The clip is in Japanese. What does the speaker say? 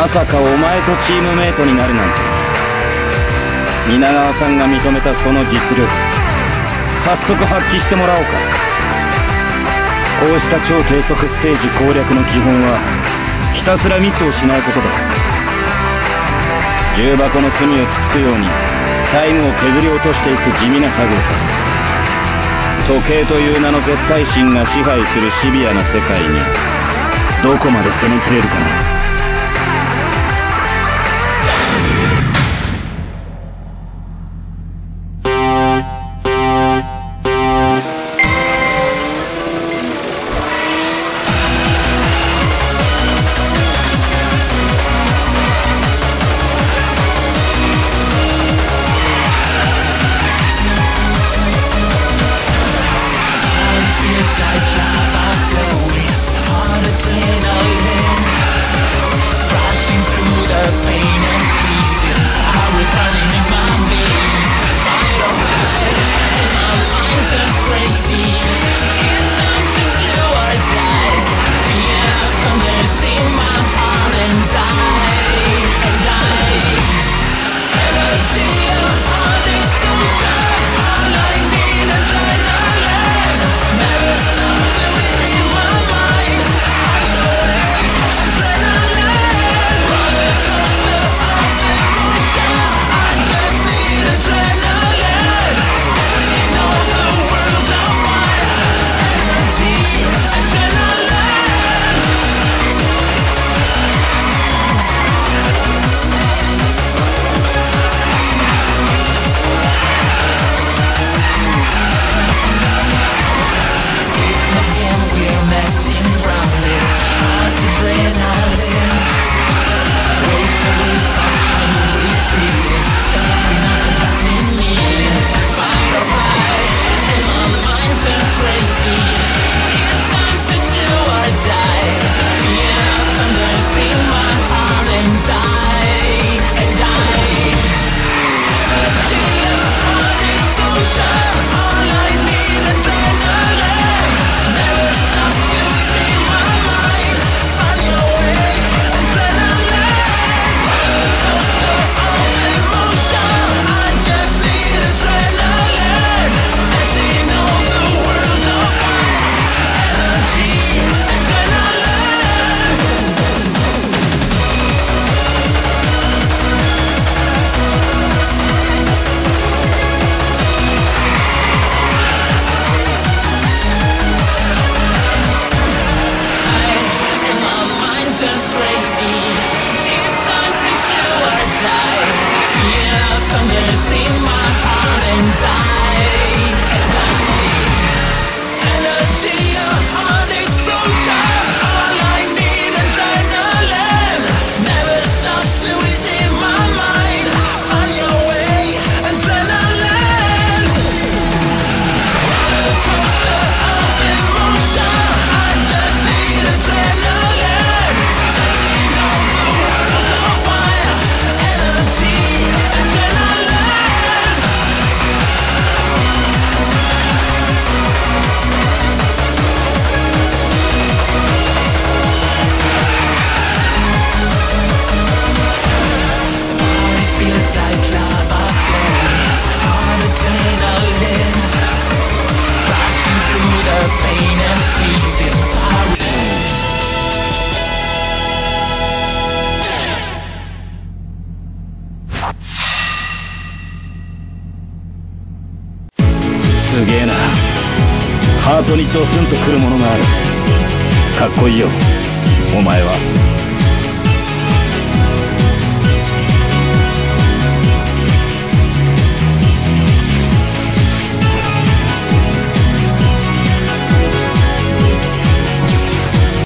まさかお前とチームメイトになるなんて。皆川さんが認めたその実力、早速発揮してもらおうか。こうした超低速ステージ攻略の基本はひたすらミスをしないことだ。重箱の隅をつつくようにタイムを削り落としていく地味な作業さ。時計という名の絶対神が支配するシビアな世界にどこまで攻めきれるかな。 すげえな。ハートにドスンとくるものがある。かっこいいよお前は。